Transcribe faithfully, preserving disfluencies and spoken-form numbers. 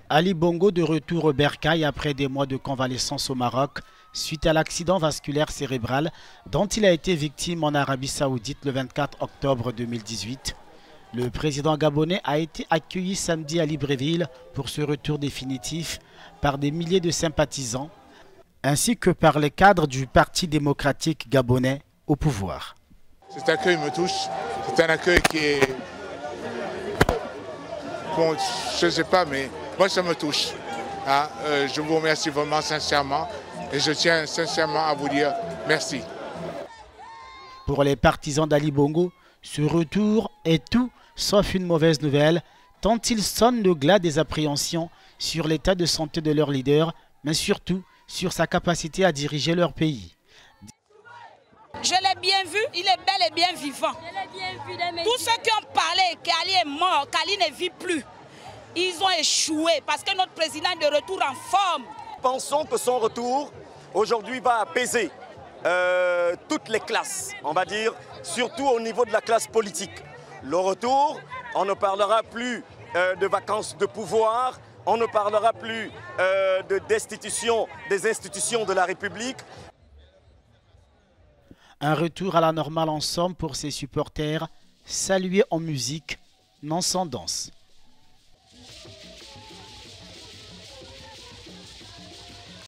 Ali Bongo de retour au bercail après des mois de convalescence au Maroc suite à l'accident vasculaire cérébral dont il a été victime en Arabie Saoudite le vingt-quatre octobre deux mille dix-huit. Le président gabonais a été accueilli samedi à Libreville pour ce retour définitif par des milliers de sympathisants ainsi que par les cadres du Parti démocratique gabonais au pouvoir. Cet accueil me touche, c'est un accueil qui est... Bon, je ne sais pas, mais moi ça me touche. Ah, euh, je vous remercie vraiment sincèrement et je tiens sincèrement à vous dire merci. Pour les partisans d'Ali Bongo, ce retour est tout sauf une mauvaise nouvelle, tant il sonne le glas des appréhensions sur l'état de santé de leur leader, mais surtout sur sa capacité à diriger leur pays. Je l'ai bien vu, il est bel et bien vivant. Tous ceux qui ont parlé qu'Ali est mort, qu'Ali ne vit plus, ils ont échoué parce que notre président est de retour en forme. Pensons que son retour aujourd'hui va apaiser euh, toutes les classes, on va dire, surtout au niveau de la classe politique. Le retour, on ne parlera plus euh, de vacances de pouvoir, on ne parlera plus euh, de destitution des institutions de la République. Un retour à la normale en somme pour ses supporters, salués en musique, non sans danse.